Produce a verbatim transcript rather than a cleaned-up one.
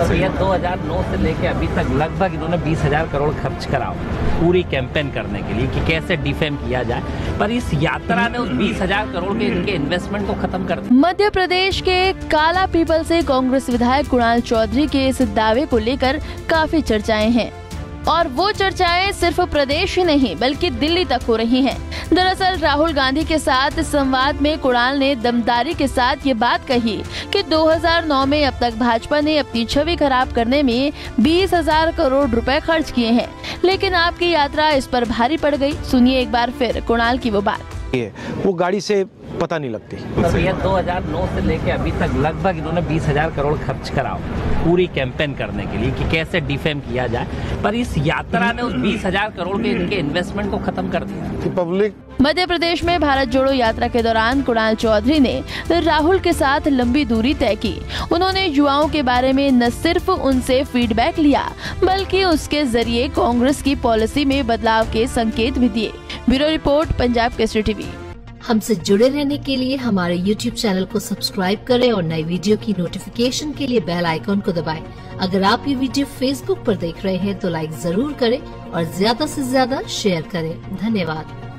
भैया दो हज़ार नौ से लेके अभी तक लगभग इन्होंने बीस हजार करोड़ खर्च करा पूरी कैंपेन करने के लिए कि कैसे डिफेम किया जाए, पर इस यात्रा ने उस बीस हजार करोड़ के इनके इन्वेस्टमेंट को खत्म कर दिया। मध्य प्रदेश के काला पीपल से कांग्रेस विधायक कुणाल चौधरी के इस दावे को लेकर काफी चर्चाएं हैं और वो चर्चाएं सिर्फ प्रदेश ही नहीं बल्कि दिल्ली तक हो रही हैं। दरअसल राहुल गांधी के साथ संवाद में कुणाल ने दमदारी के साथ ये बात कही कि दो हज़ार नौ में अब तक भाजपा ने अपनी छवि खराब करने में बीस हजार करोड़ रुपए खर्च किए हैं, लेकिन आपकी यात्रा इस पर भारी पड़ गई। सुनिए एक बार फिर कुणाल की वो बात। वो गाड़ी से पता नहीं लगती। भैया दो हज़ार नौ से लेके अभी तक लगभग इन्होंने बीस हजार करोड़ खर्च करा पूरी कैंपेन करने के लिए कि कैसे डिफेम किया जाए, पर इस यात्रा ने उस बीस हजार करोड़ के इनके इन्वेस्टमेंट को खत्म कर दिया। पब्लिक मध्य प्रदेश में भारत जोड़ो यात्रा के दौरान कुणाल चौधरी ने राहुल के साथ लंबी दूरी तय की। उन्होंने युवाओं के बारे में न सिर्फ उनसे फीडबैक लिया बल्कि उसके जरिए कांग्रेस की पॉलिसी में बदलाव के संकेत भी दिए। Bureau report, Punjab Kesari TV. हमसे जुड़े रहने के लिए हमारे यूट्यूब चैनल को सब्सक्राइब करें और नई वीडियो की नोटिफिकेशन के लिए बेल आइकॉन को दबाएं। अगर आप ये वीडियो फेसबुक पर देख रहे हैं तो लाइक जरूर करें और ज्यादा से ज्यादा शेयर करें। धन्यवाद।